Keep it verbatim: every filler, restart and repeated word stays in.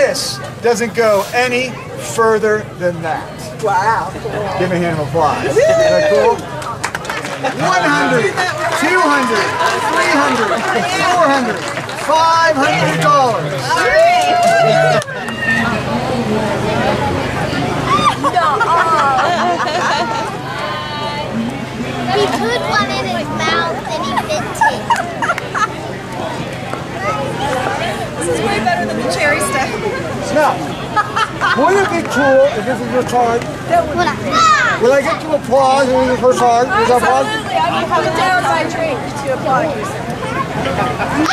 this doesn't go any further than that. Wow. Give me a hand of applause. Is that cool? one hundred, two hundred, three hundred, four hundred, five hundred dollars. He put one in his mouth and he bit it. This is way better than the cherry stuff. Now, wouldn't it be cool if this was your card? Will I get to applause when this is her card? Is that applause? Absolutely, I will put down my drink to applaud you.